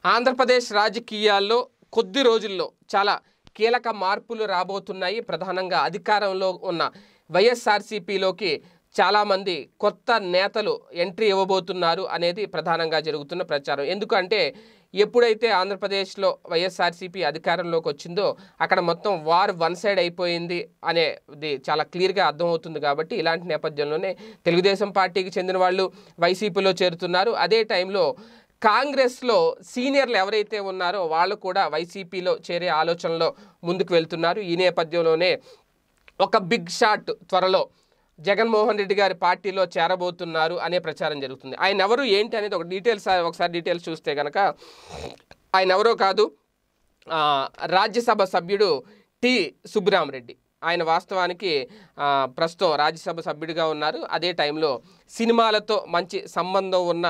ఆంధ్రప్రదేశ్ రాజకీయాల్లో కొద్ది రోజుల్లో చాలా కీలక మార్పులు రాబోతున్నాయి. ప్రధానంగా అధికారంలో ఉన్న వైఎస్ఆర్సీపీలోకి చాలామంది కొత్త నేతలు ఎంట్రీ ఇవ్వబోతున్నారు అనేది ప్రధానంగా జరుగుతున్న ప్రచారం. ఎందుకంటే ఎప్పుడైతే ఆంధ్రప్రదేశ్లో వైఎస్ఆర్సీపీ అధికారంలోకి వచ్చిందో అక్కడ మొత్తం వార్ వన్ సైడ్ అయిపోయింది అనేది చాలా క్లియర్గా అర్థమవుతుంది. కాబట్టి ఇలాంటి నేపథ్యంలోనే తెలుగుదేశం పార్టీకి చెందిన వాళ్ళు వైసీపీలో చేరుతున్నారు. అదే టైంలో కాంగ్రెస్లో సీనియర్లు ఎవరైతే ఉన్నారో వాళ్ళు కూడా వైసీపీలో చేరే ఆలోచనలో ముందుకు వెళ్తున్నారు. ఈ నేపథ్యంలోనే ఒక బిగ్ షాట్ త్వరలో జగన్మోహన్ రెడ్డి గారి పార్టీలో చేరబోతున్నారు అనే ప్రచారం జరుగుతుంది. ఆయన ఎవరు ఏంటి అనేది ఒకసారి డీటెయిల్స్ చూస్తే కనుక ఆయన ఎవరో కాదు, రాజ్యసభ సభ్యుడు టి సుబ్బరామరెడ్డి. ఆయన వాస్తవానికి ప్రస్తుతం రాజ్యసభ సభ్యుడిగా ఉన్నారు. అదే టైంలో సినిమాలతో మంచి సంబంధం ఉన్న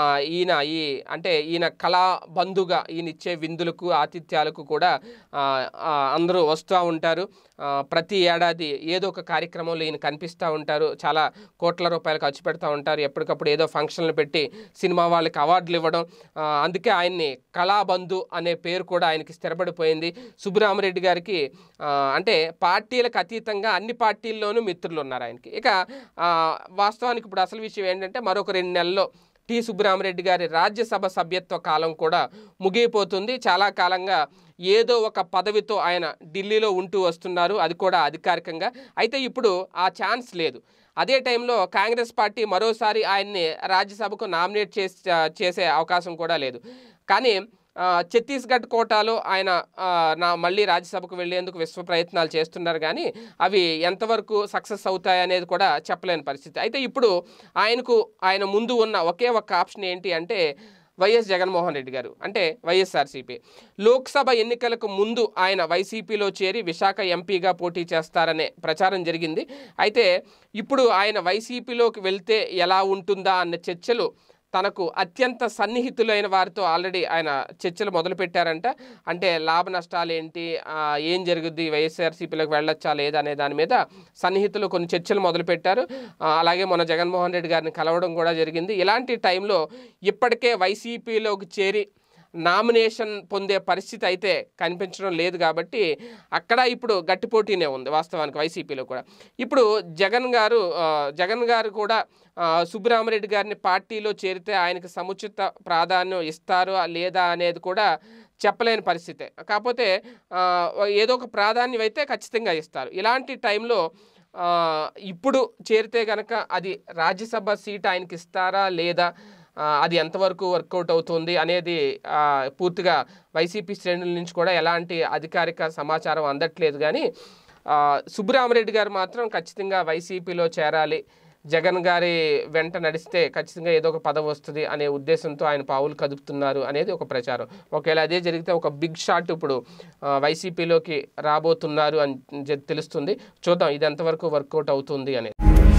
ఈయన కళాబంధుగా ఈయన ఇచ్చే విందులకు ఆతిథ్యాలకు కూడా అందరూ వస్తూ ఉంటారు. ప్రతి ఏడాది ఏదో ఒక కార్యక్రమంలో ఈయన కనిపిస్తూ ఉంటారు. చాలా కోట్ల రూపాయలు ఖర్చు పెడతా ఉంటారు. ఎప్పటికప్పుడు ఏదో ఫంక్షన్లు పెట్టి సినిమా వాళ్ళకి అవార్డులు ఇవ్వడం. అందుకే ఆయన్ని కళాబంధు అనే పేరు కూడా ఆయనకి స్థిరపడిపోయింది. సుబ్బరామరెడ్డి గారికి అంటే పార్టీలకు అతీతంగా అన్ని పార్టీల్లోనూ మిత్రులు ఉన్నారు ఆయనకి. ఇక వాస్తవానికి ఇప్పుడు అసలు విషయం ఏంటంటే మరొక 2 నెలల్లో టి సుబ్బరామరెడ్డి గారి రాజ్యసభ సభ్యత్వ కాలం కూడా ముగిపోతుంది. చాలా కాలంగా ఏదో ఒక పదవితో ఆయన ఢిల్లీలో ఉంటూ వస్తున్నారు, అది కూడా అధికారికంగా. అయితే ఇప్పుడు ఆ ఛాన్స్ లేదు. అదే టైంలో కాంగ్రెస్ పార్టీ మరోసారి ఆయన్ని రాజ్యసభకు నామినేట్ చేసే అవకాశం కూడా లేదు. కానీ ఛత్తీస్గఢ్ కోటాలో ఆయన మళ్ళీ రాజ్యసభకు వెళ్లేందుకు విశ్వ ప్రయత్నాలు చేస్తున్నారు. కానీ అవి ఎంతవరకు సక్సెస్ అవుతాయి అనేది కూడా చెప్పలేని పరిస్థితి. అయితే ఇప్పుడు ఆయన ముందు ఉన్న ఒకే ఒక ఆప్షన్ ఏంటి అంటే వైఎస్ జగన్మోహన్ రెడ్డి గారు, అంటే వైఎస్ఆర్సీపీ. లోక్సభ ఎన్నికలకు ముందు ఆయన వైసీపీలో చేరి విశాఖ ఎంపీగా పోటీ చేస్తారనే ప్రచారం జరిగింది. అయితే ఇప్పుడు ఆయన వైసీపీలోకి వెళ్తే ఎలా ఉంటుందా అన్న చర్చలు తనకు అత్యంత సన్నిహితులైన వారితో ఆల్రెడీ ఆయన చర్చలు మొదలుపెట్టారంట. అంటే లాభ నష్టాలు ఏంటి, ఏం జరుగుద్ది, వైఎస్ఆర్సీపీలోకి వెళ్ళొచ్చా లేదా అనే దాని మీద సన్నిహితులు కొన్ని చర్చలు మొదలుపెట్టారు. అలాగే మొన్న జగన్మోహన్ రెడ్డి గారిని కలవడం కూడా జరిగింది. ఇలాంటి టైంలో ఇప్పటికే వైసీపీలోకి చేరి నామినేషన్ పొందే పరిస్థితి అయితే కనిపించడం లేదు. కాబట్టి అక్కడ ఇప్పుడు గట్టిపోటీనే ఉంది వాస్తవానికి వైసీపీలో కూడా. ఇప్పుడు జగన్ గారు కూడా సుబ్బరామరెడ్డి గారిని పార్టీలో చేరితే ఆయనకు సముచిత ప్రాధాన్యం ఇస్తారు లేదా అనేది కూడా చెప్పలేని పరిస్థితే. కాకపోతే ఏదో ఒక ప్రాధాన్యం అయితే ఖచ్చితంగా ఇస్తారు. ఇలాంటి టైంలో ఇప్పుడు చేరితే కనుక అది రాజ్యసభ సీట్ ఆయనకి ఇస్తారా లేదా, అది ఎంతవరకు వర్కౌట్ అవుతుంది అనేది పూర్తిగా వైసీపీ శ్రేణుల నుంచి కూడా ఎలాంటి అధికారిక సమాచారం అందట్లేదు. కానీ సుబ్బరామరెడ్డి గారు మాత్రం ఖచ్చితంగా వైసీపీలో చేరాలి, జగన్ గారి వెంట నడిస్తే ఖచ్చితంగా ఏదో ఒక పదవి వస్తుంది అనే ఉద్దేశంతో ఆయన పావులు కదుపుతున్నారు అనేది ఒక ప్రచారం. ఒకవేళ అదే జరిగితే ఒక బిగ్ షాట్ ఇప్పుడు వైసీపీలోకి రాబోతున్నారు అని తెలుస్తుంది. చూద్దాం ఇది ఎంతవరకు వర్కౌట్ అవుతుంది అనేది.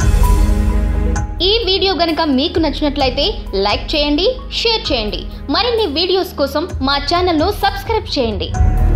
ఈ వీడియో గనుక మీకు నచ్చినట్లయితే లైక్ చేయండి, షేర్ చేయండి. మరిన్ని వీడియోస్ కోసం మా ఛానల్ను సబ్స్క్రైబ్ చేయండి.